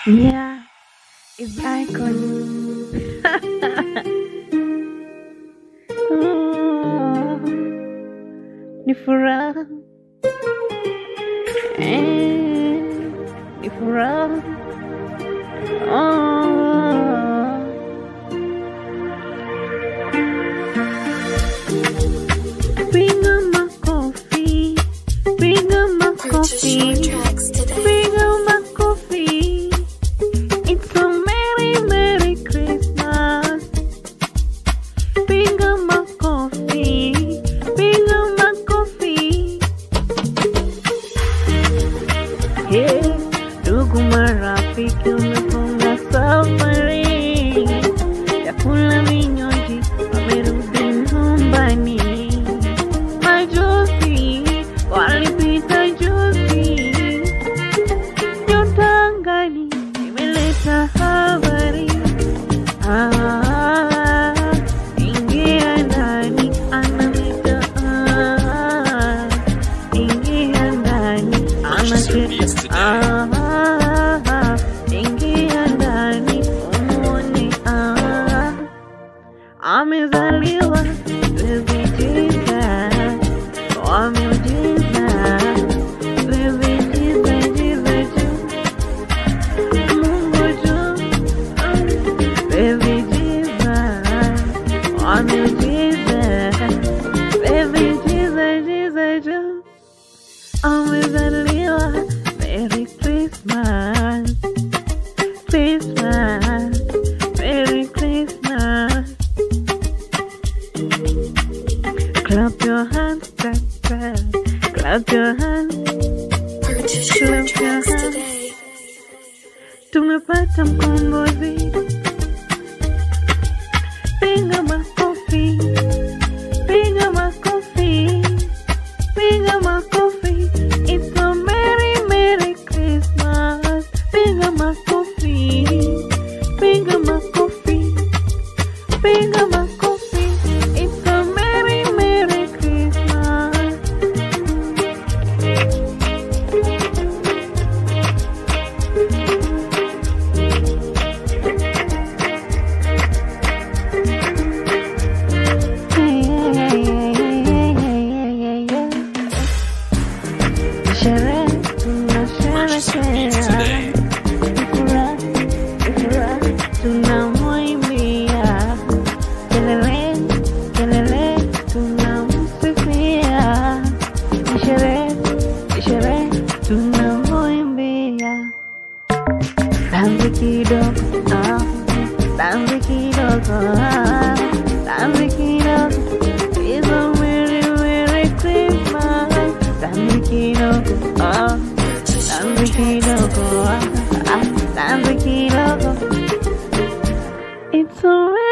Yeah, it's icon. Oh, ni furaha ni furaha. Oh, piga makofi, piga makofi, piga makofi. It's a merry, merry Christmas. Piga makofi, piga makofi. Yeah, ndugu marafiki umefunga safari, chakula vinywaji wamerudi nyumbani. Majozi walipita juzi, nyota angani imeleta habari. Ingia ndani analeta ingia ndani analeta ingia ndani umuone amezaliwa baby Jesus, wameujiza baby Jesus, Jesus Mungu juu, baby Jesus, wameujiza baby Jesus, Jesus juu amezaliwa. Merry Christmas, Christmas, Merry Christmas. Clap your hands, clap, clap, clap your hands, clap your hands. Tumepata mkombozi. Piga makofi, piga makofi, piga makofi. It's a merry, merry Christmas. Piga makofi, piga makofi, piga makofi. It's a merry, merry Christmas. Sherehe tunasherehekea, furaha tunamwimbia, kelele kelele tunamsifia. Sherehe tunamwimbia. Dance kidogo, dance kidogo, dance kidogo. It's a merry, merry Christmas. Dance kidogo, dance kidogo, dance kidogo. It's a